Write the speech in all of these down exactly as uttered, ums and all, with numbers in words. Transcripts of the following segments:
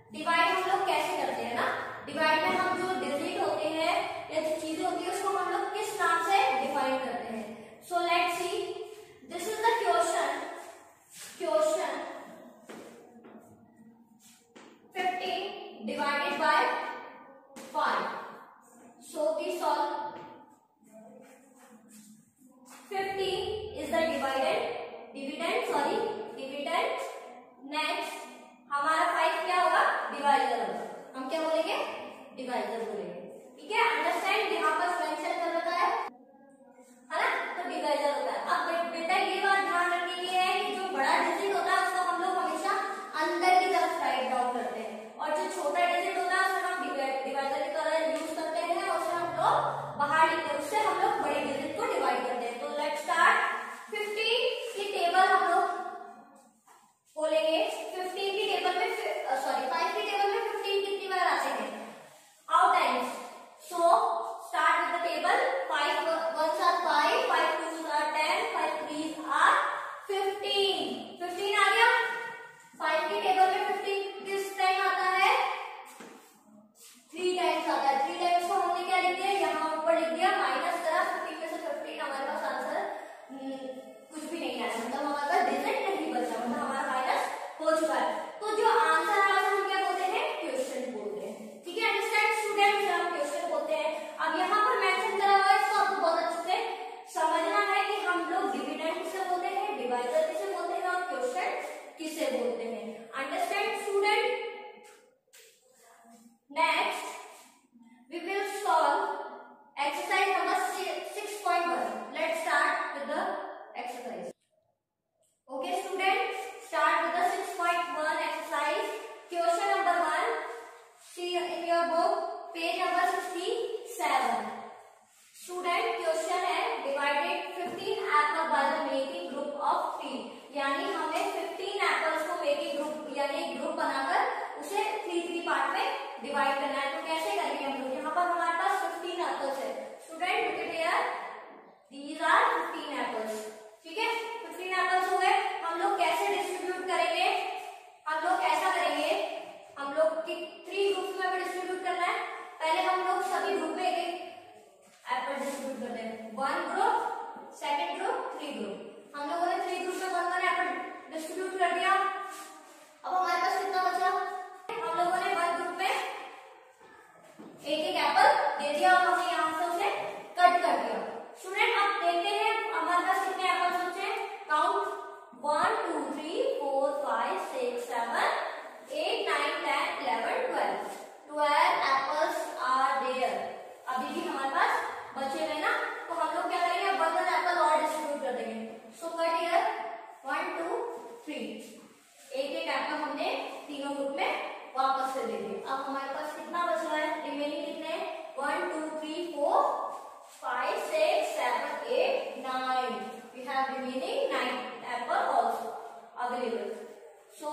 Divide हम लोग कैसे करते हैं ना, डिवाइड में हम जो डिजिट होते हैं या जो चीजें होती है उसको हम लोग किस नाम से डिफाइन करते हैं। So let's see, this is the question, question fifteen divided by five. So we solve, fifteen is the divided dividend, sorry dividend. Next हमारा फाइव क्या होगा, डिवाइजर होगा, हम क्या बोलेंगे, डिवाइजर बोलेंगे। ठीक है, अंडरस्टैंड, यहाँ पर मेंशन कर रखा है है ना, तो डिवाइजर होता है। अब बेटा ये बात ध्यान रखने की है कि जो बड़ा डिजिट होता है उसको हम लोग हमेशा अंदर की तरफ राइट डाउन करते हैं, और जो छोटा डिजिट होता है उसको हम डिवाइजर की तरह यूज करते हैं, और उससे हम लोग बाहर लिखते हैं, उससे हम लोग बड़े डिजिट को डिवाइड करते हैं। तो लेट्स स्टार्ट, फिफ्टीन की टेबल हम लोग बोलेंगे, फिफ्टीन की टेबल में सॉरी फाइव की टेबल में फिफ्टीन कितनी बार आते हैं, how times. So start with the table, five ones are five, five twos are ten, five threes are fifteen. Fifteen आ गया, फाइव की टेबल में फिफ्टीन किस टाइम आता है, थ्री टाइम्स आता है। थ्री टाइम्स को हमने क्या लिख दिया, यहाँ ऊपर लिख दिया, माइनस करा, फिफ्टीन में से फिफ्टीन, हमारे पास आंसर कुछ भी नहीं आया, मतलब हमारे पास डिजिट नहीं बचा, मतलब हमारा माइनस हो चुका है। तो जो आंसर आ रहा है हम क्या बोलते हैं, क्वेश्चन बोलते हैं। ठीक है, अंडरस्टैंड स्टूडेंट्स, हम क्वेश्चन बोलते हैं। अब यहाँ पर मेंशन करा हुआ है, इसको आपको बहुत अच्छे से समझना है कि हम लोग डिविडेंड किसे बोलते हैं, डिवाइजर किसे बोलते हैं, और क्वेश्चन किसे बोलते हैं। Understand student. Next we will solve exercise number six point one. Let's start with the exercise. Okay students, start with the six point one exercise. Question number one. See in your book, page number sixty-seven. Student, question है divided fifteen apple by the making group of three. यानी हमें fifteen apples को making group यानी group बनाकर उसे three three part में divide करना है। तो कैसे करेंगे हम लोग, यहाँ पर हमारे पास fifteen apples है। Student, look at here. These are fifteen apples. ठीक है, फिफ्टीन एप्पल्स हो गए। हम लोग कैसे डिस्ट्रीब्यूट करेंगे, हम लोग ऐसा करेंगे, हम लोग की थ्री ग्रुप्स में भी डिस्ट्रीब्यूट करना है। पहले हम लोग सभी ग्रुप में एक एक एप्पल डिस्ट्रीब्यूट करते हैं, one group, second group, three group. हम लोगों ने थ्री ग्रुप में वन वन एप्पल डिस्ट्रीब्यूट कर दिया। अब हमारे पास कितना बचा, हम लोगों ने वन ग्रुप में एक एक एप्पल दे दिया और हमने यहाँ से उसे कट कर दिया। स्टूडेंट, आप देखते हैं हमारे पास कितने एप्पल्स बचे हैं, count one two three four five six seven eight nine ten eleven twelve. Twelve apples are there. अभी भी हमारे पास बचे हुए ना, तो हम लोग क्या करेंगे, वन वन एप्पल और डिस्ट्रीब्यूट कर देंगे। So cut here one two three, एक एक एप्पल हमने तीनों ग्रुप में वापस से दे दिए। अब हमारे पास कितना बच रहा है, रिमेनिंग कितने, one two three four five, six, seven, eight, nine. We have remaining nine apple also available. So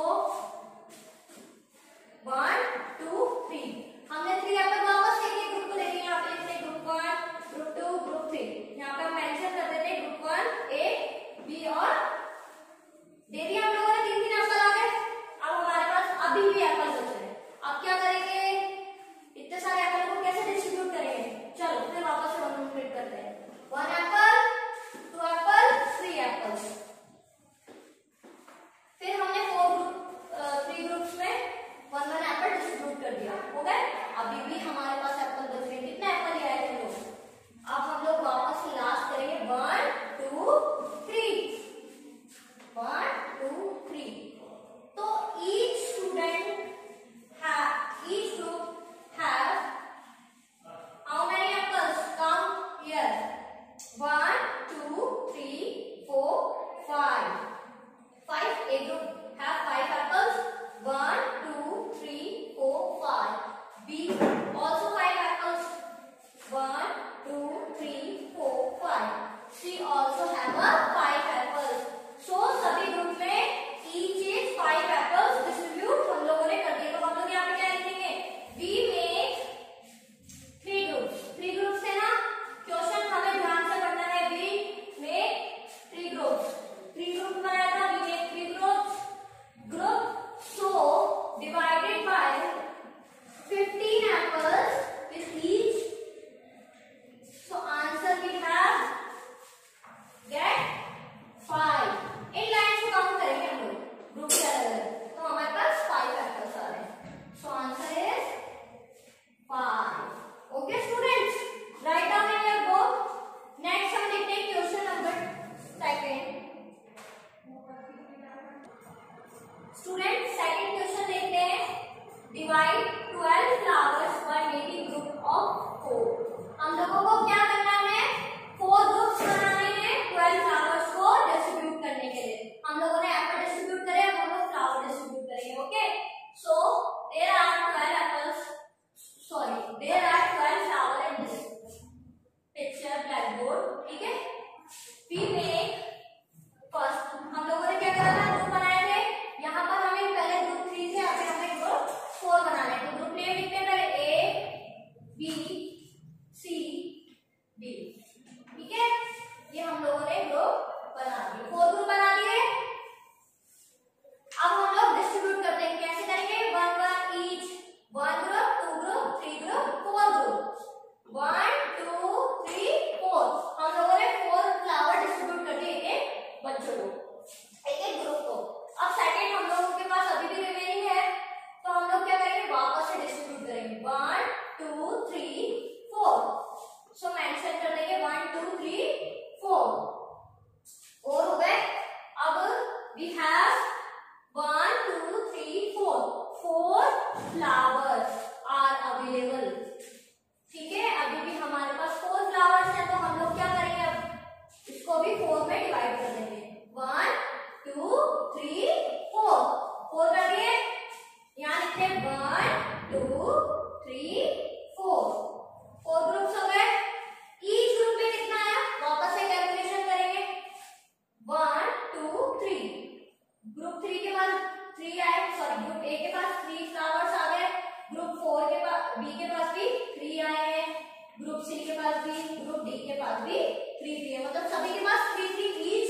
one, two, three. हमने three apple वापस एक एक ग्रुप को देंगे। यहाँ पे लिखते group one, group two, group three. यहाँ पे मेंशन कर देते हैं ग्रुप वन, ए, बी और दे दिया हम लोगों ने, तीन तीन एप्पल आ गए। अब हमारे पास अभी भी एप्पल बच रहे हैं। अब क्या करेंगे, इतने सारे एप्पल को कैसे डिस्ट्रीब्यूट करेंगे, चलो फिर वापस से वन कंप्लीट करते हैं। One apple, two apple, three apples. Three four, four कर दिए, यहाँ लिखते हैं one two three four, four groups हो गए। ईच ग्रुप में कितना आया वापस से कैलकुलेशन करेंगे, one two three, group three के पास थ्री आए, सॉरी ग्रुप ए के पास थ्री फ्लावर्स आ गए, ग्रुप फोर के पास बी के पास भी थ्री आए हैं, ग्रुप सी के पास भी, ग्रुप डी के पास भी थ्री थ्री है, मतलब सभी के पास थ्री थ्री ईच